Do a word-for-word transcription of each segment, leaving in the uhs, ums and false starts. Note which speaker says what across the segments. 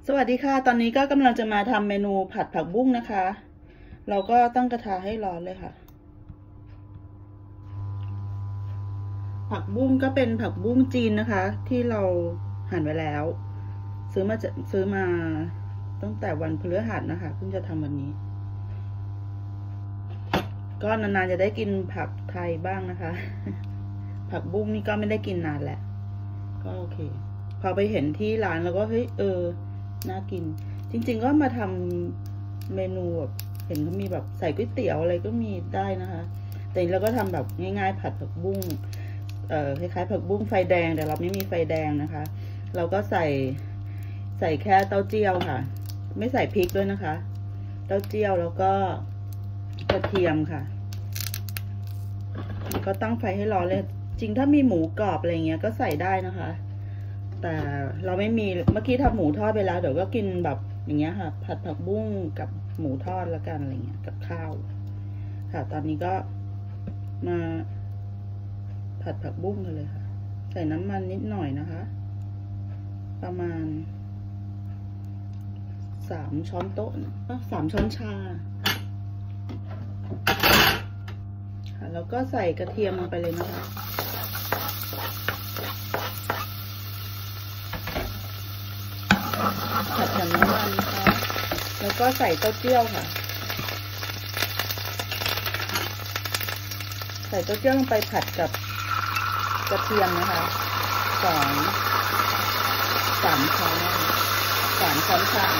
Speaker 1: สวัสดีค่ะตอนนี้ก็กำลังจะมาทำเมนูผัดผักบุ้งนะคะเราก็ตั้งกระทะให้ร้อนเลยค่ะผักบุ้งก็เป็นผักบุ้งจีนนะคะที่เราหั่นไว้แล้วซื้อมาจะซื้อมาตั้งแต่วันพฤหัสนะคะเพิ่งจะทำวันนี้ก็นานๆจะได้กินผักไทยบ้างนะคะผักบุ้งนี่ก็ไม่ได้กินนานแหละก็โอเคพอไปเห็นที่ร้านแล้วก็เฮ้ยเออน่ากินจริงๆก็มาทำเมนูแบบเห็นเขามีแบบใส่ก๋วยเตี๋ยวอะไรก็มีได้นะคะแต่เราก็ทำแบบง่ายๆผัดผักบุ้งเอ่อคล้ายๆผักบุ้งไฟแดงแต่เราไม่มีไฟแดงนะคะเราก็ใส่ใส่แค่เต้าเจี้ยวค่ะไม่ใส่พริกด้วยนะคะเต้าเจี้ยวแล้วก็กระเทียมค่ะก็ตั้งไฟให้ร้อนเลยจริงถ้ามีหมูกรอบอะไรเงี้ยก็ใส่ได้นะคะแต่เราไม่มีเมื่อกี้ทำหมูทอดไปแล้วเดี๋ยวก็กินแบบอย่างเงี้ยค่ะผัดผักบุ้งกับหมูทอดแล้วกันอะไรเงี้ยกับข้าวค่ะตอนนี้ก็มาผัดผักบุ้งกันเลยค่ะใส่น้ำมันนิดหน่อยนะคะประมาณสามช้อนโต๊ะสามช้อนชาค่ะแล้วก็ใส่กระเทียมลงไปเลยนะคะผัดกับน้ำมันค่ะแล้วก็ใส่เต้าเจี้ยวค่ะใส่เต้าเจี้ยวลงไปผัดกับกระเทียมนะคะสองสามช้อนสามช้อนชา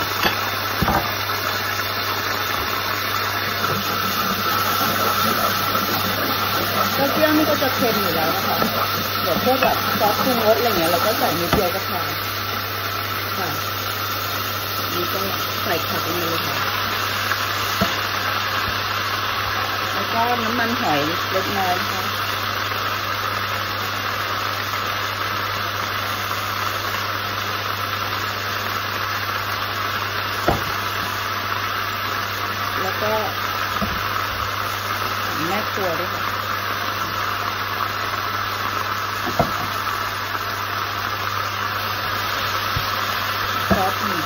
Speaker 1: เต้าเจี้ยวนี่ก็จะเค็มอยู่แล้วนะคะเดี๋ยวพวกแบบซอสปรุงรสอะไรเงี้ยเราก็ใส่นิดเดียวก็พอค่ะนี่ก็ใส่ผักลงไปเลยค่ะแล้วก็น้ำมันหอยเล็กน้อยค่ะแล้วก็แม่ครัวด้วยค่ะซอสหมี่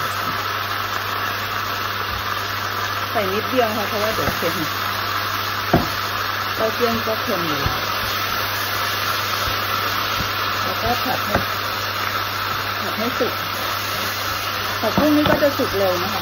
Speaker 1: ใส่นิดเดียวค่ะเพราะว่าเดี๋ยวเค็มเต้าเจี้ยวก็เค็มอยู่แล้วก็ผัดให้ผัดให้สุกผักบุ้งนี่ก็จะสุกเร็วนะคะ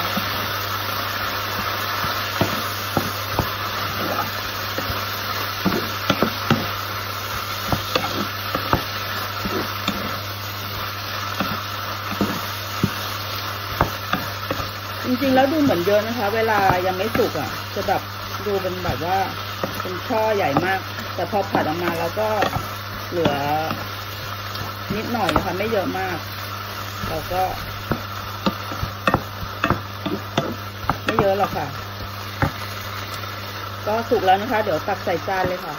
Speaker 1: จริงๆแล้วดูเหมือนเยอะนะคะเวลายังไม่สุกอ่ะจะแบบดูเป็นแบบว่าเป็นช่อใหญ่มากแต่พอผัดออกมาแล้วก็เหลือนิดหน่อยนะคะไม่เยอะมากเราก็ไม่เยอะหรอกค่ะก็สุกแล้วนะคะเดี๋ยวตักใส่จานเลยค่ะ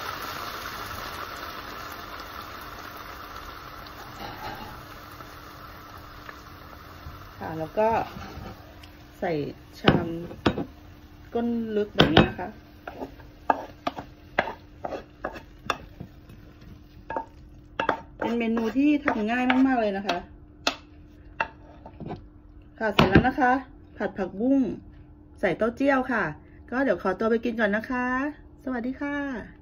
Speaker 1: ค่ะแล้วก็ใส่ชามก้นลึกแบบนี้นะคะเป็นเมนูที่ทำง่ายมากๆเลยนะคะค่ะเสร็จแล้วนะคะผัดผักบุ้งใส่เต้าเจี้ยวค่ะก็เดี๋ยวขอตัวไปกินก่อนนะคะสวัสดีค่ะ